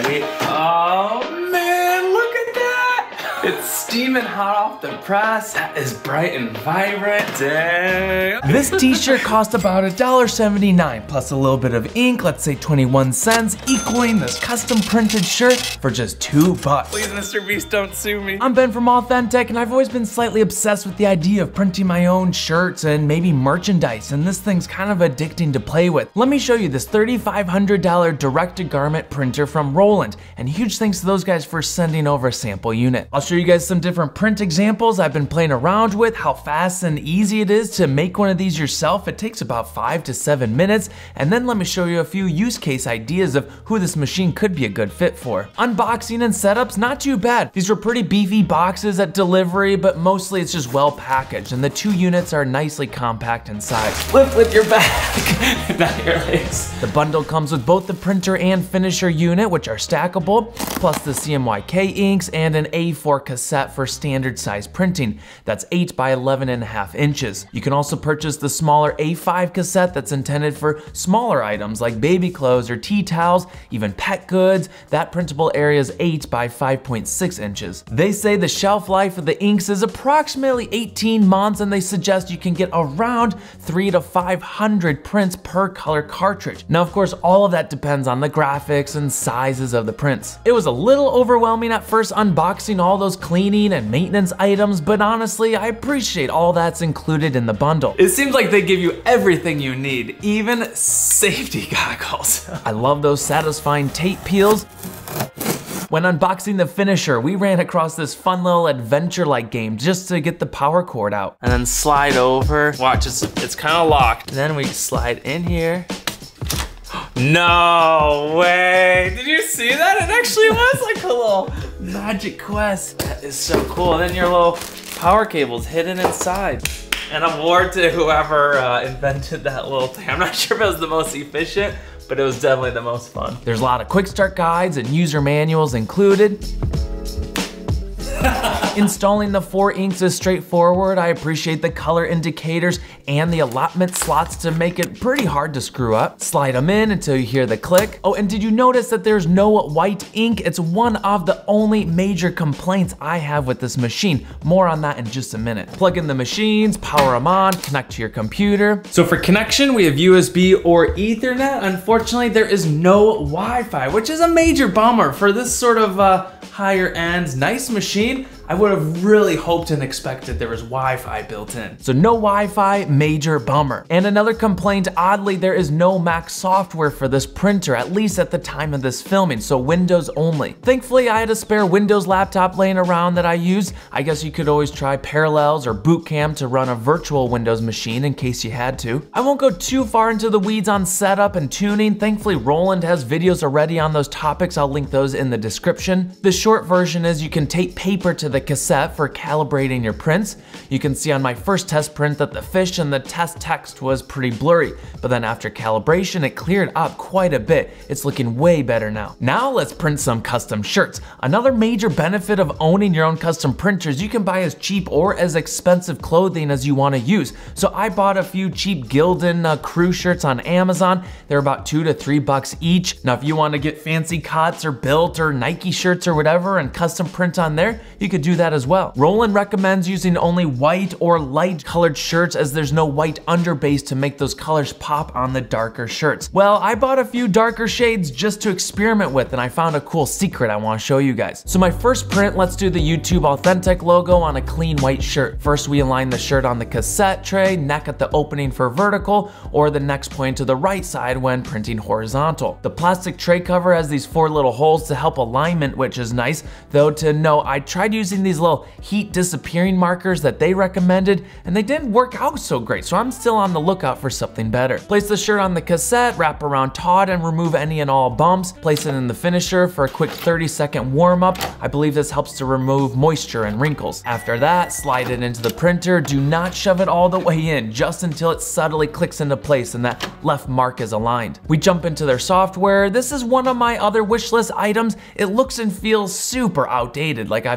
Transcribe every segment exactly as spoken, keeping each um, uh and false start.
ready? Oh man, look at that! It's steaming hot off the press. That is bright and vibrant. Dang. This t-shirt cost about a dollar seventy-nine plus a little bit of ink, let's say twenty-one cents, equaling this custom printed shirt for just two bucks. Please, Mister Beast, don't sue me. I'm Ben from AuthenTech, and I've always been slightly obsessed with the idea of printing my own shirts and maybe merchandise, and this thing's kind of addicting to play with. Let me show you this thirty-five hundred dollar direct-to-garment printer from Roland, and huge thanks to those guys for sending over a sample unit. I'll show you guys some different print examples I've been playing around with, how fast and easy it is to make one of these yourself. It takes about five to seven minutes, and then let me show you a few use case ideas of who this machine could be a good fit for. Unboxing and setups, not too bad. These were pretty beefy boxes at delivery, but mostly it's just well packaged, and the two units are nicely compact in size. Lift with your back, not your legs. The bundle comes with both the printer and finisher unit, which are stackable, plus the C M Y K inks and an A four cassette for standard size printing. That's eight by eleven and a half inches. You can also purchase the smaller A five cassette that's intended for smaller items like baby clothes or tea towels, even pet goods. That printable area is eight by five point six inches. They say the shelf life of the inks is approximately eighteen months, and they suggest you can get around three to five hundred prints per color cartridge. Now, of course, all of that depends on the graphics and sizes of the prints. It was a little overwhelming at first unboxing all those cleaning and maintenance items, but honestly, I appreciate all that's included in the bundle. It seems like they give you everything you need, even safety goggles. I love those satisfying tape peels. When unboxing the finisher, we ran across this fun little adventure-like game just to get the power cord out. And then slide over. Watch, it's, it's kind of locked. And then we slide in here. No way! Did you see that? It actually was like a little magic quest. That is so cool. And then your little power cable's hidden inside. An award to whoever uh, invented that little thing. I'm not sure if it was the most efficient, but it was definitely the most fun. There's a lot of quick start guides and user manuals included. Installing the four inks is straightforward. I appreciate the color indicators and the allotment slots to make it pretty hard to screw up. Slide them in until you hear the click. Oh, and did you notice that there's no white ink? It's one of the only major complaints I have with this machine. More on that in just a minute. Plug in the machines, power them on, connect to your computer. So for connection, we have U S B or Ethernet. Unfortunately, there is no Wi-Fi, which is a major bummer for this sort of uh, higher end, nice machine. I would have really hoped and expected there was Wi-Fi built in. So no Wi-Fi, major bummer. And another complaint, oddly, there is no Mac software for this printer, at least at the time of this filming, so Windows only. Thankfully, I had a spare Windows laptop laying around that I used. I guess you could always try Parallels or Boot Camp to run a virtual Windows machine in case you had to. I won't go too far into the weeds on setup and tuning. Thankfully, Roland has videos already on those topics. I'll link those in the description. The short version is you can tape paper to the cassette for calibrating your prints. You can see on my first test print that the fish and the test text was pretty blurry, but then after calibration, it cleared up quite a bit. It's looking way better now. Now let's print some custom shirts. Another major benefit of owning your own custom printers, you can buy as cheap or as expensive clothing as you want to use. So I bought a few cheap Gildan uh, crew shirts on Amazon. They're about two to three bucks each. Now if you want to get fancy cuts or built or Nike shirts or whatever and custom print on there, you could do that as well. Roland recommends using only white or light colored shirts as there's no white underbase to make those colors pop on the darker shirts. Well, I bought a few darker shades just to experiment with, and I found a cool secret I want to show you guys. So my first print, let's do the YouTube AuthenTech logo on a clean white shirt. First, we align the shirt on the cassette tray, neck at the opening for vertical, or the next point to the right side when printing horizontal. The plastic tray cover has these four little holes to help alignment, which is nice, though to know I tried using these little heat disappearing markers that they recommended, and they didn't work out so great, so I'm still on the lookout for something better. Place the shirt on the cassette, wrap around taut, and remove any and all bumps. Place it in the finisher for a quick thirty second warm up. I believe this helps to remove moisture and wrinkles. After that, slide it into the printer. Do not shove it all the way in, just until it subtly clicks into place and that left mark is aligned. We jump into their software. This is one of my other wish list items. It looks and feels super outdated, like I've stepped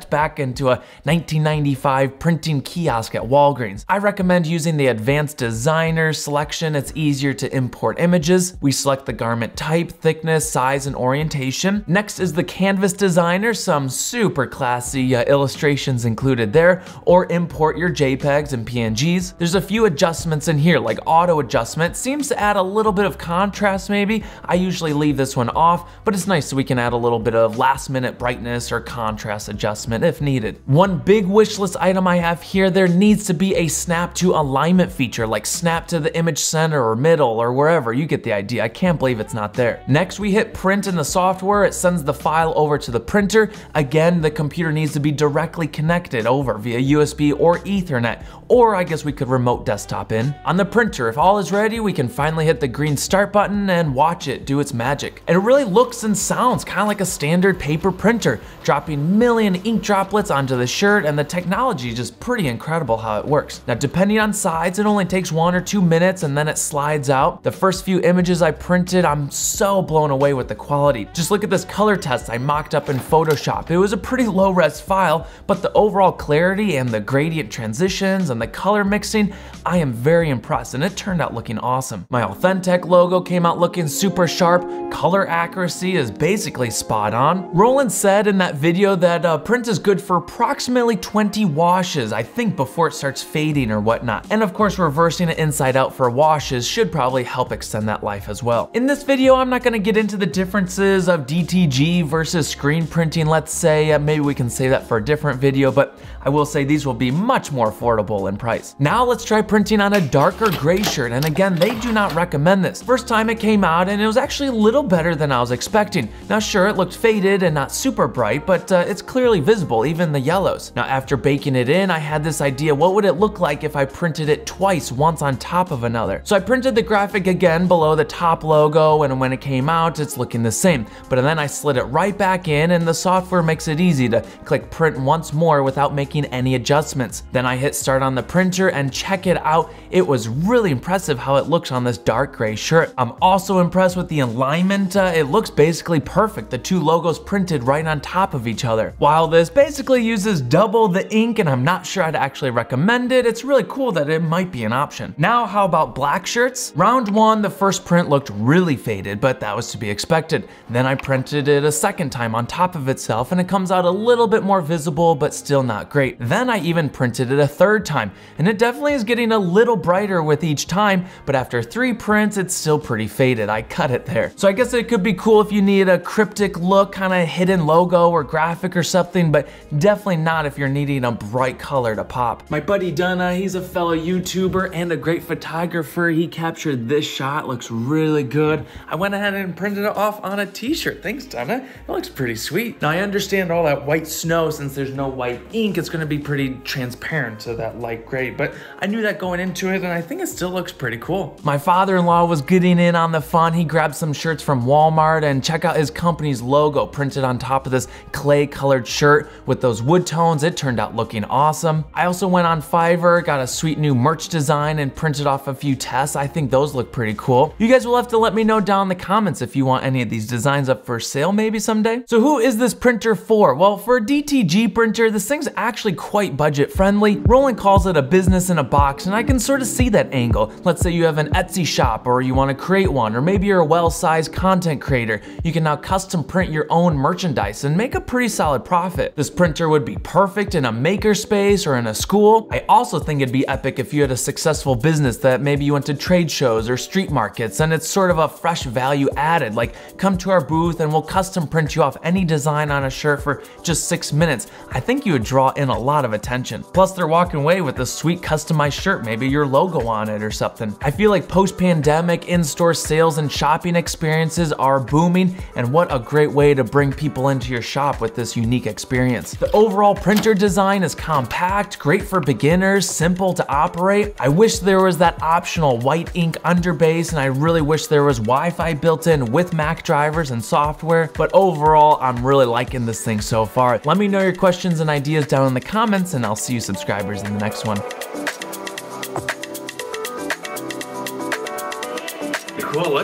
back into a nineteen ninety-five printing kiosk at Walgreens. I recommend using the advanced designer selection. It's easier to import images. We select the garment type, thickness, size, and orientation. Next is the canvas designer, some super classy uh, illustrations included there, or import your JPEGs and P N Gs. There's a few adjustments in here, like auto adjustment. Seems to add a little bit of contrast maybe. I usually leave this one off, but it's nice so we can add a little bit of last minute brightness or contrast adjustment if needed. One big wish list item I have here, there needs to be a snap to alignment feature, like snap to the image center or middle or wherever. You get the idea. I can't believe it's not there. Next, we hit print in the software. It sends the file over to the printer. Again, the computer needs to be directly connected over via U S B or Ethernet, or I guess we could remote desktop in. On the printer, if all is ready, we can finally hit the green start button and watch it do its magic. And it really looks and sounds kind of like a standard paper printer, dropping million ink droplets onto the shirt, and the technology is just pretty incredible how it works. Now, depending on size, it only takes one or two minutes and then it slides out. The first few images I printed, I'm so blown away with the quality. Just look at this color test I mocked up in Photoshop. It was a pretty low res file, but the overall clarity and the gradient transitions and the color mixing, I am very impressed, and it turned out looking awesome. My AuthenTech logo came out looking super sharp. Color accuracy is basically spot on. Roland said in that video that uh, print is good for approximately twenty washes, I think, before it starts fading or whatnot. And of course, reversing it inside out for washes should probably help extend that life as well. In this video, I'm not gonna get into the differences of D T G versus screen printing, let's say. Uh, maybe we can save that for a different video, but I will say these will be much more affordable in price. Now let's try printing on a darker gray shirt, and again, they do not recommend this. First time it came out, and it was actually a little better than I was expecting. Now sure, it looked faded and not super bright, but uh, it's clearly visible, even the yellows. Now after baking it in, I had this idea, what would it look like if I printed it twice, once on top of another? So I printed the graphic again below the top logo, and when it came out, it's looking the same. But then I slid it right back in, and the software makes it easy to click print once more without making any adjustments. Then I hit start on the printer and check it out. It was really impressive how it looks on this dark gray shirt. I'm also impressed with the alignment. Uh, it looks basically perfect. The two logos printed right on top of each other. While this basically uses double the ink, and I'm not sure I'd actually recommend it, it's really cool that it might be an option. Now, how about black shirts? Round one, the first print looked really faded, but that was to be expected. Then I printed it a second time on top of itself, and it comes out a little bit more visible, but still not great. Then I even printed it a third time, and it definitely is getting a little brighter with each time, but after three prints, it's still pretty faded. I cut it there. So I guess it could be cool if you need a cryptic look, kind of hidden logo or graphic or something, but definitely not if you're needing a bright color to pop. My buddy Dunna, he's a fellow YouTuber and a great photographer. He captured this shot, looks really good. I went ahead and printed it off on a t-shirt. Thanks, Dunna. It looks pretty sweet. Now I understand all that white snow, since there's no white ink, it's gonna be pretty transparent to that light gray, but I knew that going into it, and I think it still looks pretty cool. My father-in-law was getting in on the fun. He grabbed some shirts from Walmart, and check out his company's logo printed on top of this clay colored shirt with those wood tones. It turned out looking awesome. I also went on Fiverr, got a sweet new merch design, and printed off a few tests. I think those look pretty cool. You guys will have to let me know down in the comments if you want any of these designs up for sale maybe someday. So who is this printer for? Well, for a D T G printer, this thing's actually quite budget friendly. Roland calls it a business in a box, and I can sort of see that angle. Let's say you have an Etsy shop, or you want to create one, or maybe you're a well-sized content creator. You can now custom print your own merchandise and make a pretty solid profit. This printer would be perfect in a makerspace or in a school. I also think it'd be epic if you had a successful business that maybe you went to trade shows or street markets, and it's sort of a fresh value added, like come to our booth and we'll custom print you off any design on a shirt for just six minutes. I think you would draw in a lot of attention. Plus they're walking away with a sweet customized shirt, maybe your logo on it or something. I feel like post-pandemic in-store sales and shopping experiences are booming, and what a great way to bring people into your shop with this unique experience. The overall printer design is compact, great for beginners, simple to operate. I wish there was that optional white ink underbase, and I really wish there was Wi-Fi built in with Mac drivers and software, but overall, I'm really liking this thing so far. Let me know your questions and ideas down in the comments, and I'll see you subscribers in the next one. Cool, look at that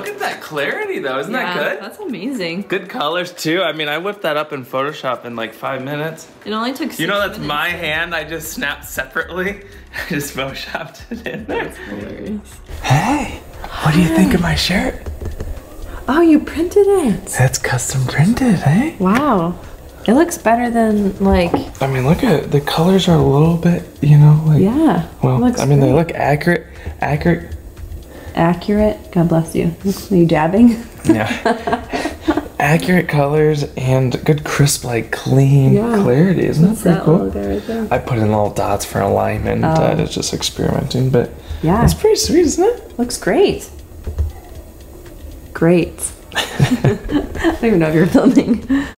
clarity though, isn't yeah, that good? That's amazing. Good colors too. I mean, I whipped that up in Photoshop in like five minutes. It only took six You know, that's minutes. my hand. I just snapped separately. I just Photoshopped it in there. That's hilarious. Hey, what do you think of my shirt? Oh, you printed it. That's custom printed, eh? Wow. It looks better than like. I mean, look at it. The colors are a little bit, you know, like. Yeah. Well, looks I mean, great. they look accurate. Accurate. Accurate. God bless you. Are you dabbing? Yeah. Accurate colors and good crisp, like clean Yeah. clarity. Isn't that What's pretty that cool? logo right there? I put in little dots for alignment. Oh. Uh, it's just experimenting, but Yeah. it's pretty sweet, isn't it? Looks great. Great. I don't even know if you're filming.